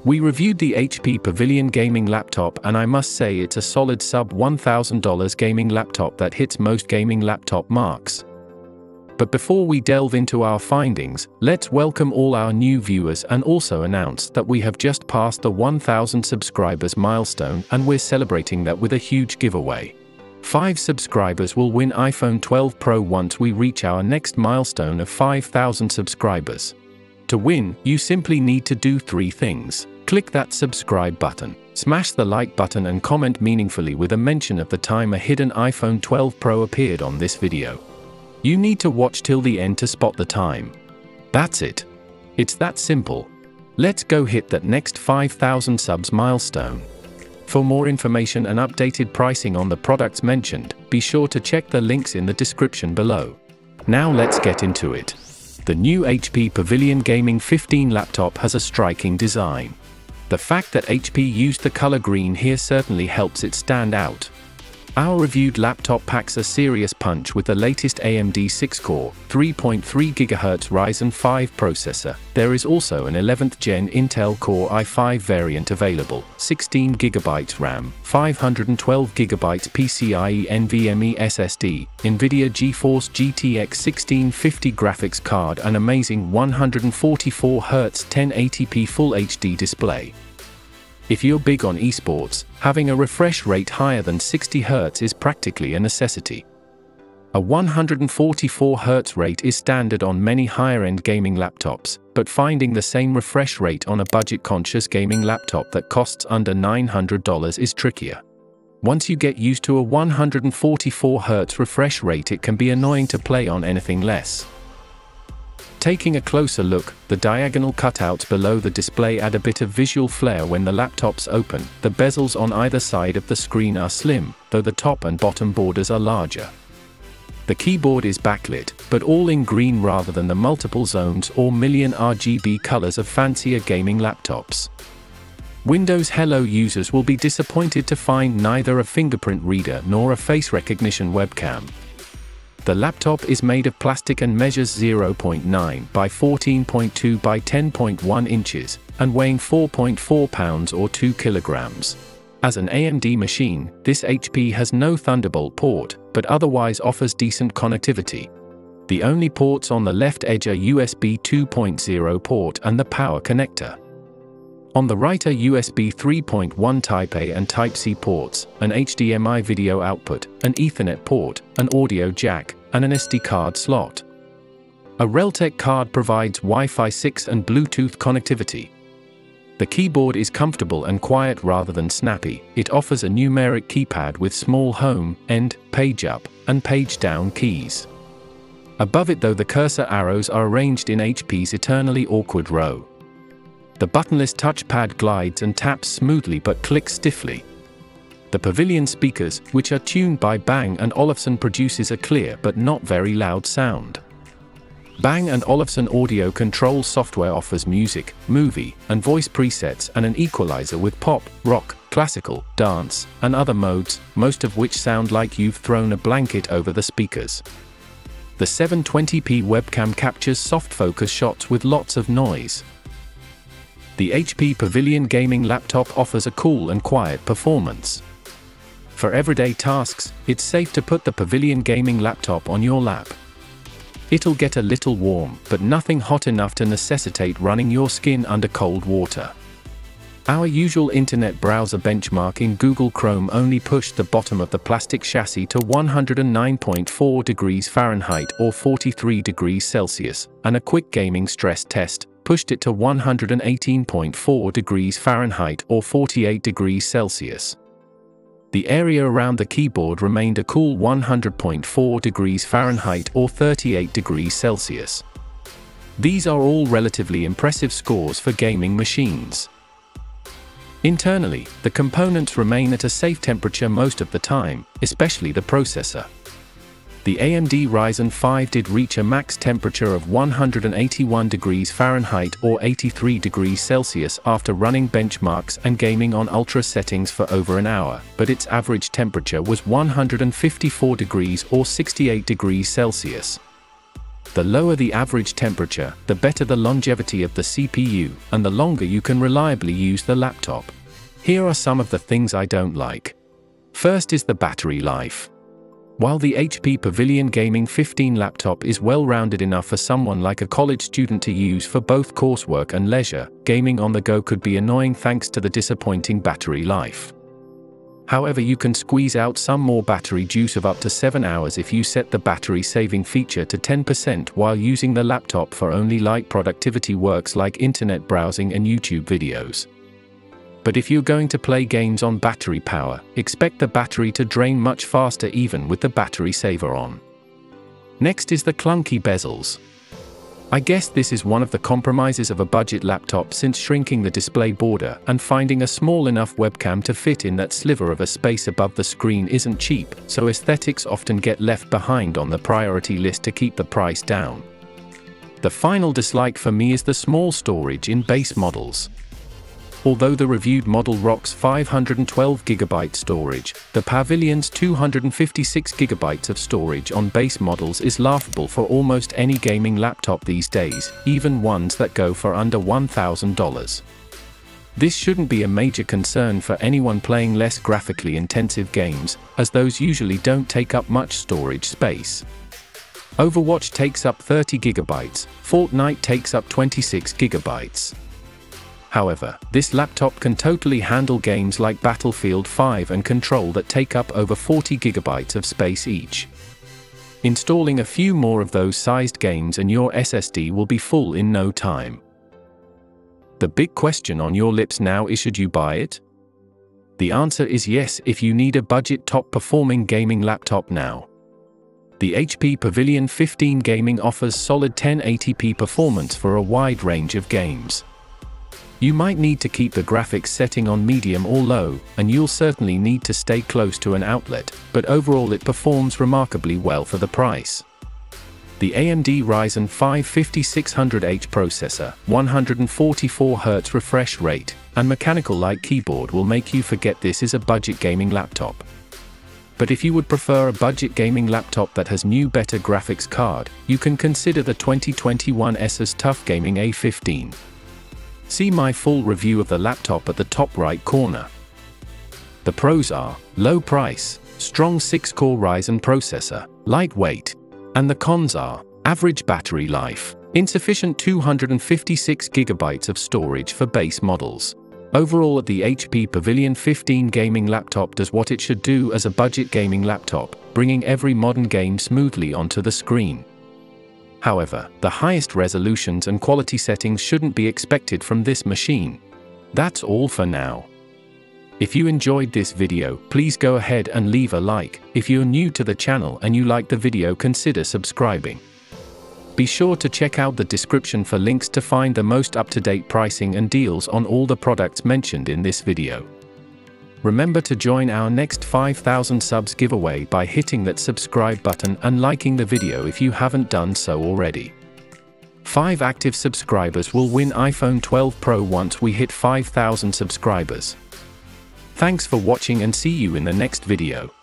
We reviewed the HP Pavilion Gaming Laptop, and I must say it's a solid sub $1,000 gaming laptop that hits most gaming laptop marks. But before we delve into our findings, let's welcome all our new viewers and also announce that we have just passed the 1,000 subscribers milestone, and we're celebrating that with a huge giveaway. 5 subscribers will win iPhone 12 Pro once we reach our next milestone of 5,000 subscribers. To win, you simply need to do 3 things. Click that subscribe button, smash the like button, and comment meaningfully with a mention of the time a hidden iPhone 12 Pro appeared on this video. You need to watch till the end to spot the time. That's it. It's that simple. Let's go hit that next 5,000 subs milestone. For more information and updated pricing on the products mentioned, be sure to check the links in the description below. Now let's get into it. The new HP Pavilion Gaming 15 laptop has a striking design. The fact that HP used the color green here certainly helps it stand out. Our reviewed laptop packs a serious punch with the latest AMD 6 Core, 3.3 GHz Ryzen 5 processor. There is also an 11th Gen Intel Core i5 variant available, 16 GB RAM, 512 GB PCIe NVMe SSD, NVIDIA GeForce GTX 1650 graphics card, and amazing 144Hz 1080p Full HD display. If you're big on esports, having a refresh rate higher than 60 Hz is practically a necessity. A 144 Hz rate is standard on many higher-end gaming laptops, but finding the same refresh rate on a budget-conscious gaming laptop that costs under $900 is trickier. Once you get used to a 144 Hz refresh rate, it can be annoying to play on anything less. Taking a closer look, the diagonal cutouts below the display add a bit of visual flair when the laptop's open. The bezels on either side of the screen are slim, though the top and bottom borders are larger. The keyboard is backlit, but all in green rather than the multiple zones or million RGB colors of fancier gaming laptops. Windows Hello users will be disappointed to find neither a fingerprint reader nor a face recognition webcam. The laptop is made of plastic and measures 0.9 by 14.2 by 10.1 inches, and weighing 4.4 pounds or 2 kilograms. As an AMD machine, this HP has no Thunderbolt port, but otherwise offers decent connectivity. The only ports on the left edge are USB 2.0 port and the power connector. On the right are USB 3.1 Type A and Type C ports, an HDMI video output, an Ethernet port, an audio jack, and an SD card slot. A Realtek card provides Wi-Fi 6 and Bluetooth connectivity. The keyboard is comfortable and quiet rather than snappy. It offers a numeric keypad with small home, end, page up, and page down keys. Above it though, the cursor arrows are arranged in HP's eternally awkward row. The buttonless touchpad glides and taps smoothly but clicks stiffly. The Pavilion speakers, which are tuned by Bang & Olufsen, produces a clear but not very loud sound. Bang & Olufsen audio control software offers music, movie, and voice presets and an equalizer with pop, rock, classical, dance, and other modes, most of which sound like you've thrown a blanket over the speakers. The 720p webcam captures soft focus shots with lots of noise. The HP Pavilion Gaming Laptop offers a cool and quiet performance. For everyday tasks, it's safe to put the Pavilion Gaming Laptop on your lap. It'll get a little warm, but nothing hot enough to necessitate running your skin under cold water. Our usual internet browser benchmark in Google Chrome only pushed the bottom of the plastic chassis to 109.4 degrees Fahrenheit or 43 degrees Celsius, and a quick gaming stress test pushed it to 118.4 degrees Fahrenheit or 48 degrees Celsius. The area around the keyboard remained a cool 100.4 degrees Fahrenheit or 38 degrees Celsius. These are all relatively impressive scores for gaming machines. Internally, the components remain at a safe temperature most of the time, especially the processor. The AMD Ryzen 5 did reach a max temperature of 181 degrees Fahrenheit or 83 degrees Celsius after running benchmarks and gaming on ultra settings for over an hour, but its average temperature was 154 degrees or 68 degrees Celsius. The lower the average temperature, the better the longevity of the CPU, and the longer you can reliably use the laptop. Here are some of the things I don't like. First is the battery life. While the HP Pavilion Gaming 15 laptop is well-rounded enough for someone like a college student to use for both coursework and leisure, gaming on the go could be annoying thanks to the disappointing battery life. However, you can squeeze out some more battery juice of up to 7 hours if you set the battery saving feature to 10% while using the laptop for only light productivity works like internet browsing and YouTube videos. But if you're going to play games on battery power, expect the battery to drain much faster even with the battery saver on. Next is the clunky bezels. I guess this is one of the compromises of a budget laptop, since shrinking the display border and finding a small enough webcam to fit in that sliver of a space above the screen isn't cheap, so aesthetics often get left behind on the priority list to keep the price down. The final dislike for me is the small storage in base models. Although the reviewed model rocks 512GB storage, the Pavilion's 256GB of storage on base models is laughable for almost any gaming laptop these days, even ones that go for under $1,000. This shouldn't be a major concern for anyone playing less graphically intensive games, as those usually don't take up much storage space. Overwatch takes up 30GB, Fortnite takes up 26GB. However, this laptop can totally handle games like Battlefield 5 and Control that take up over 40GB of space each. Installing a few more of those sized games and your SSD will be full in no time. The big question on your lips now is, should you buy it? The answer is yes if you need a budget top-performing gaming laptop now. The HP Pavilion 15 Gaming offers solid 1080p performance for a wide range of games. You might need to keep the graphics setting on medium or low, and you'll certainly need to stay close to an outlet, but overall it performs remarkably well for the price. The AMD Ryzen 5 5600H processor, 144Hz refresh rate, and mechanical-like keyboard will make you forget this is a budget gaming laptop. But if you would prefer a budget gaming laptop that has new better graphics card, you can consider the 2021 Asus TUF Gaming A15. See my full review of the laptop at the top right corner. The pros are low price, strong 6-core Ryzen processor, lightweight. And the cons are average battery life, insufficient 256GB of storage for base models. Overall, the HP Pavilion 15 gaming laptop does what it should do as a budget gaming laptop, bringing every modern game smoothly onto the screen. However, the highest resolutions and quality settings shouldn't be expected from this machine. That's all for now. If you enjoyed this video, please go ahead and leave a like. If you're new to the channel and you like the video, consider subscribing. Be sure to check out the description for links to find the most up-to-date pricing and deals on all the products mentioned in this video. Remember to join our next 5,000 subs giveaway by hitting that subscribe button and liking the video if you haven't done so already. 5 active subscribers will win iPhone 12 Pro once we hit 5,000 subscribers. Thanks for watching and see you in the next video.